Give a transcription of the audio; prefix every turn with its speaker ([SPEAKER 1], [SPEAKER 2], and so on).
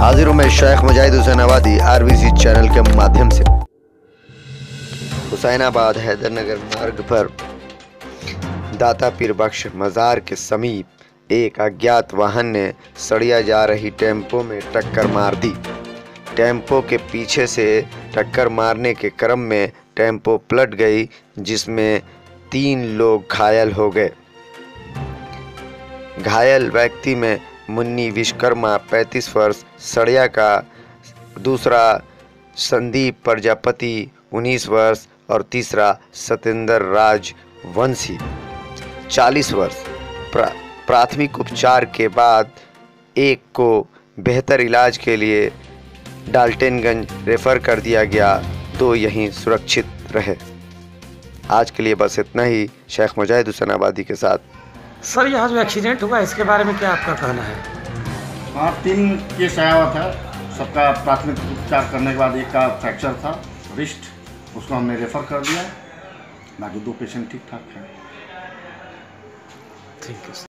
[SPEAKER 1] हाजिर हूं मैं शेख मुजाहिद हुसैन आबादी RBC चैनल के माध्यम से। हुसैनाबाद हैदरनगर मार्ग पर दाता पीर बख्श मज़ार के समीप एक अज्ञात वाहन ने सड़िया जा रही टेम्पो में टक्कर मार दी। टेम्पो के पीछे से टक्कर मारने के क्रम में टेम्पो पलट गई, जिसमें 3 लोग घायल हो गए। घायल व्यक्ति में मुन्नी विश्वकर्मा 35 वर्ष सड़िया का, दूसरा संदीप प्रजापति 19 वर्ष और तीसरा सतेंद्र राज वंशी 40 वर्ष। प्राथमिक उपचार के बाद एक को बेहतर इलाज के लिए डाल्टनगंज रेफर कर दिया गया, 2 यहीं सुरक्षित रहे। आज के लिए बस इतना ही। शेख मुजाहिद हुसैन आबादी के साथ।
[SPEAKER 2] सर, यहाँ जो एक्सीडेंट हुआ इसके बारे में क्या आपका कहना है?
[SPEAKER 3] हाँ, 3 केस आया हुआ था। सबका प्राथमिक उपचार करने के बाद एक का फ्रैक्चर था रिस्ट, उसको हमने रेफ़र कर दिया। बाकी 2 पेशेंट ठीक ठाक हैं।
[SPEAKER 2] ठीक है।